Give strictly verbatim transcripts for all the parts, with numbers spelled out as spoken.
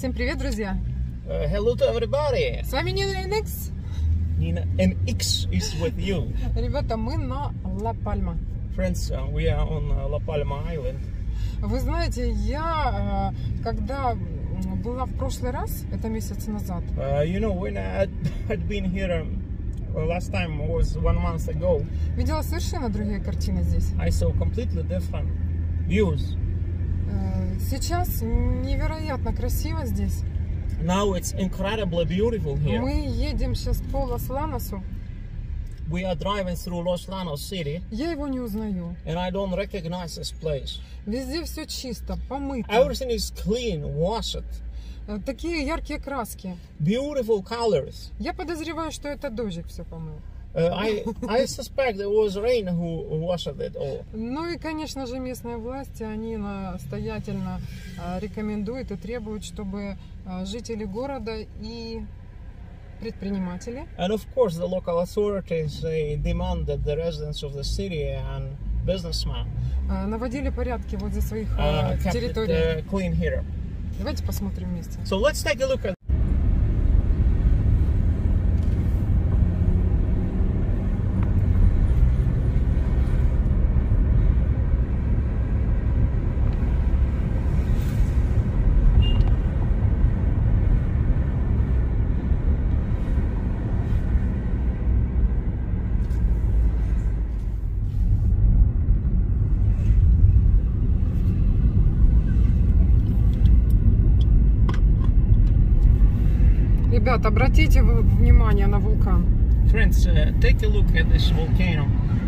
Всем привет, друзья! Uh, hello to everybody! С вами Нина эн икс. Nina эн икс is with you. Ребята, мы на Ла Пальма. Friends, uh, we are on uh, La Palma Island. Вы знаете, я, когда была в прошлый раз, это месяц назад. Uh, you know, when I had, had been here um, well, last time was one month ago. Видела совершенно другие картины здесь. I saw completely different views. Сейчас невероятно красиво здесь. Now it's incredibly beautiful here. Мы едем сейчас по Лос-Ланосу. We are driving through Los Llanos city. Я его не узнаю. And I don't recognize this place. Везде все чисто, помыто. Everything is clean, washed. Такие яркие краски. Beautiful colors. Я подозреваю, что это дождик все помыл. Uh, I, I suspect it was rain who washed it all. Ну и, конечно же, местные власти, они настоятельно рекомендуют и требуют, чтобы жители города и предприниматели. And of course, the local authorities they demand that the residents of the city and businessmen наводили порядки возле своих uh, территорий. It, uh, clean here. Давайте посмотрим вместе. So let's take a look at. Ребят, обратите внимание на вулкан. Friends, uh, take a look at this volcano.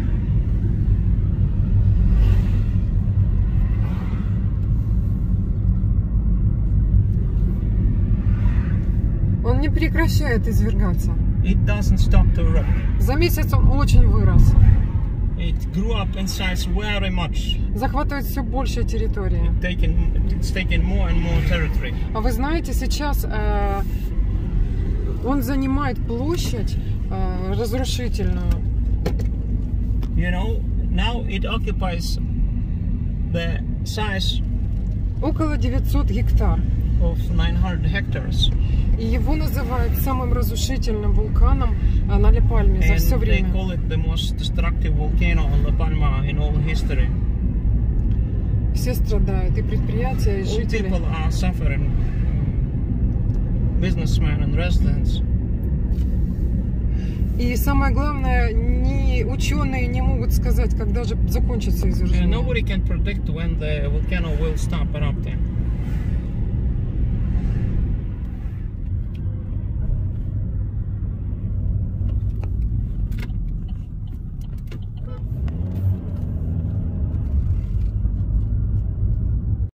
Он не прекращает извергаться. It doesn't stop to erupt. За месяц он очень вырос. It grew up in size very much. Захватывает все больше территории. It taken, it's taken more and more territory. А вы знаете, сейчас э, он занимает площадь э, разрушительную. You know, now it occupies the size около девятьсот гектар. Of nine hundred hectares. И его называют самым разрушительным вулканом на Ла Пальме за все время. They call it the most destructive volcano on La Palma in all history. Все страдают, и предприятия, и жители. All people are suffering. Businessmen and residents. И самое главное, ни ученые не могут сказать, когда же закончится извержение. Nobody can predict when the volcano will stop erupting.